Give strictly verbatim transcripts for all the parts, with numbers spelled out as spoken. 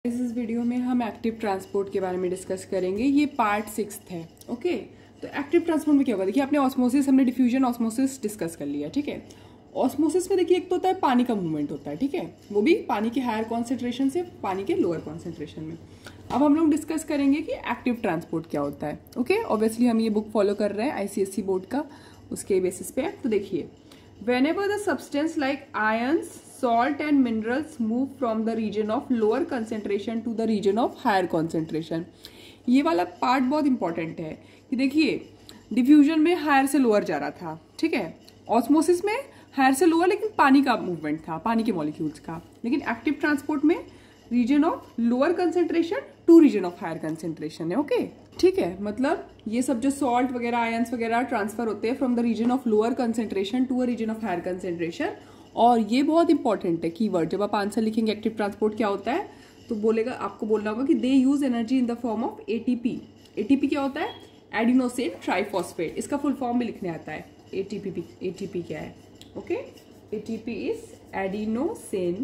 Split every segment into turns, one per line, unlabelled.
इस वीडियो में हम एक्टिव ट्रांसपोर्ट के बारे में डिस्कस करेंगे। ये पार्ट सिक्स है। ओके, तो एक्टिव ट्रांसपोर्ट में क्या होगा, देखिए आपने ऑस्मोसिस, हमने डिफ्यूजन ऑस्मोसिस डिस्कस कर लिया। ठीक है, ऑस्मोसिस में देखिए एक तो होता है पानी का मूवमेंट होता है। ठीक है, वो भी पानी के हायर कॉन्सेंट्रेशन से पानी के लोअर कॉन्सेंट्रेशन में। अब हम लोग डिस्कस करेंगे कि एक्टिव ट्रांसपोर्ट क्या होता है। ओके, ऑब्वियसली हम ये बुक फॉलो कर रहे हैं आईसीएसई बोर्ड का, उसके बेसिस पे। तो देखिए, whenever the substance like ions, salt and minerals move from the region of lower concentration to the region of higher concentration, ये वाला पार्ट बहुत इंपॉर्टेंट है कि देखिए डिफ्यूजन में हायर से लोअर जा रहा था। ठीक है, ऑस्मोसिस में हायर से लोअर लेकिन पानी का मूवमेंट था, पानी के मॉलिक्यूल्स का। लेकिन एक्टिव ट्रांसपोर्ट में region of lower concentration to region of higher concentration है। ओके, ठीक है, मतलब ये सब जो सॉल्ट वगैरह, आयंस वगैरह ट्रांसफर होते हैं from the region of lower concentration to a region of higher concentration. और ये बहुत इंपॉर्टेंट है कीवर्ड, जब आप आंसर लिखेंगे एक्टिव ट्रांसपोर्ट क्या होता है तो बोलेगा, आपको बोलना होगा कि they use energy in the form of ATP. ATP क्या होता है? Adenosine triphosphate. इसका फुल फॉर्म भी लिखने आता है। एटीपी, एटीपी क्या है? Okay, ATP is adenosine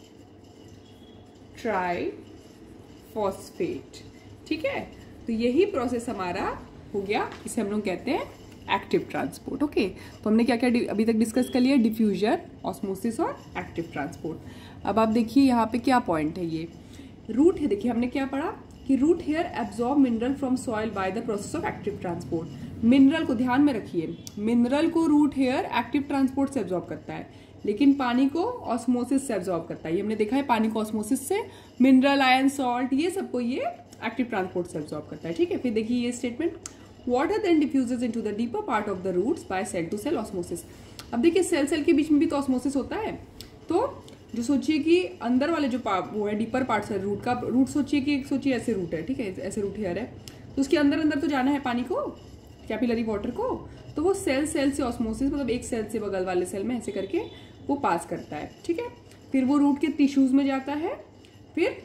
triphosphate. ठीक है, तो यही प्रोसेस हमारा हो गया, इसे हम लोग कहते हैं एक्टिव ट्रांसपोर्ट। ओके, तो हमने क्या क्या अभी तक डिस्कस कर लिया? डिफ्यूजन, ऑस्मोसिस और एक्टिव ट्रांसपोर्ट। अब आप देखिए यहाँ पे क्या पॉइंट है, ये रूट है। देखिए हमने क्या पढ़ा कि root hair absorb mineral from soil by the process of active transport. Mineral को ध्यान में रखिए, मिनरल को रूट हेयर एक्टिव ट्रांसपोर्ट से एब्जॉर्ब करता है, लेकिन पानी को ऑस्मोसिस से एब्जॉर्ब करता है। ये हमने देखा है, पानी को ऑस्मोसिस से, मिनरल, आयन, सॉल्ट, ये सबको ये एक्टिव ट्रांसपोर्ट से एब्जॉर्ब करता है। ठीक है, फिर देखिए ये statement, water then diffuses into the deeper part of the roots by cell to cell osmosis. अब देखिए सेल सेल के बीच में भी तो ऑस्मोसिस होता है। तो जो सोचिए कि अंदर वाले जो वो है डीपर पार्ट है रूट का, रूट सोचिए कि सोचिए ऐसे रूट है। ठीक है, ऐसे रूट हेयर है, तो उसके अंदर अंदर तो जाना है पानी को, कैपिलरी वाटर को। तो वो सेल सेल से ऑस्मोसिस, मतलब एक सेल से बगल वाले सेल में ऐसे करके वो पास करता है। ठीक है, फिर वो रूट के टिश्यूज में जाता है, फिर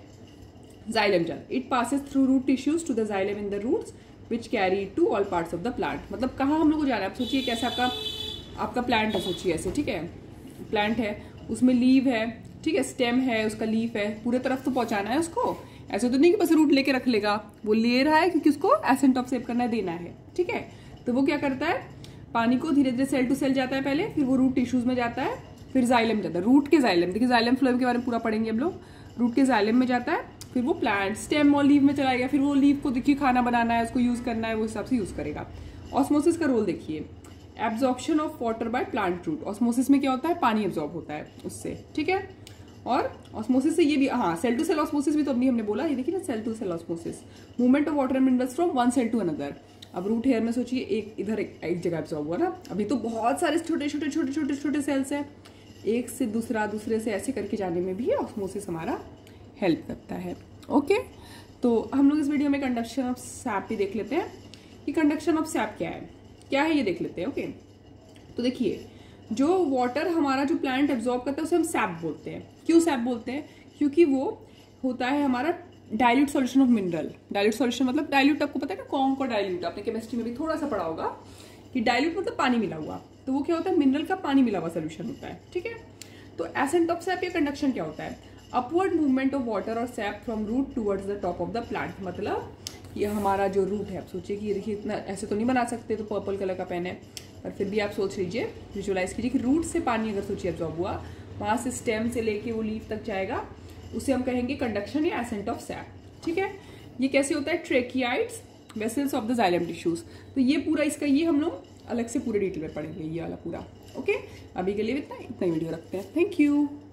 जाइलम जाता है। It passes through root tissues to the xylem in the roots which carry to all parts of the plant. मतलब कहाँ हम लोग को जाना है? आप सोचिए कैसे आपका आपका प्लांट है, सोचिए ऐसे। ठीक है, प्लांट है, उसमें लीव है, ठीक है, स्टेम है, उसका लीफ है, पूरे तरफ तो पहुंचाना है उसको। ऐसे तो नहीं कि बस रूट लेके रख लेगा, वो ले रहा है क्योंकि उसको एसेंट ऑफ सेव करना है, देना है। ठीक है, तो वो क्या करता है, पानी को धीरे धीरे सेल टू सेल जाता है पहले, फिर वो रूट टिश्यूज में जाता है, फिर जाइलम जाता है, रूट के जाइलम। देखिए जाइलम फ्लोएम के बारे में पूरा पढ़ेंगे हम लोग। रूट के जाइलम में जाता है, फिर वो प्लांट स्टेम और लीव में चला गया, फिर वो लीव को देखिए खाना बनाना है, उसको यूज करना है, वो हिसाब से यूज करेगा। ऑस्मोसिस का रोल देखिए, absorption of water by plant root. Osmosis में क्या होता है? पानी एब्जॉर्ब होता है उससे। ठीक है, और ऑस्मोसिस से ये भी, हाँ, सेल टू सेल ऑस्मोसिस भी तो अभी हमने बोला, ये देखिए ना, cell to cell osmosis, movement of water and minerals from one cell to another. अब रूट हेयर में सोचिए एक इधर एक, एक जगह एब्जॉर्ब हुआ ना, अभी तो बहुत सारे छोटे छोटे छोटे छोटे छोटे सेल्स हैं, एक से दूसरा, दूसरे से ऐसे करके जाने में भी ऑस्मोसिस हमारा हेल्प करता है। ओके, तो हम लोग इस वीडियो में कंडक्शन ऑफ सैप भी देख लेते हैं कि कंडक्शन ऑफ सैप क्या है, क्या है ये देख लेते हैं। ओके, तो देखिए जो वाटर हमारा जो प्लांट एब्जॉर्ब करता है उसे हम सैप बोलते हैं। क्यों सैप बोलते हैं? क्योंकि वो होता है हमारा dilute solution of mineral. Dilute solution मतलब डाइल्यूट, आपको पता है ना कौन को डाइल्यूट, आपने केमिस्ट्री में भी थोड़ा सा पढ़ा होगा कि डाइल्यूट मतलब पानी मिला हुआ। तो वो क्या होता है? मिनरल का पानी मिला हुआ सोल्यूशन होता है। ठीक है, तो एसेंट ऑफ सैप या कंडक्शन क्या होता है? अपवर्ड मूवमेंट ऑफ वाटर और sap from root towards the top of the plant. मतलब ये हमारा जो रूट है, आप सोचिए कि ये देखिए इतना ऐसे तो नहीं बना सकते, तो पर्पल कलर का पेन है, पर फिर भी आप सोच लीजिए, विजुअलाइज कीजिए कि रूट से पानी अगर सोचिए एब्जॉर्ब हुआ, वहां से स्टेम से लेके वो लीफ तक जाएगा, उसे हम कहेंगे कंडक्शन या एसेंट ऑफ सैप। ठीक है, ये कैसे होता है? Tracheids, vessels of the xylem tissues. तो ये पूरा इसका ये हम लोग अलग से पूरे डिटेल में पढ़ेंगे, ये वाला पूरा। ओके, अभी के लिए इतना इतना वीडियो रखते हैं। Thank you.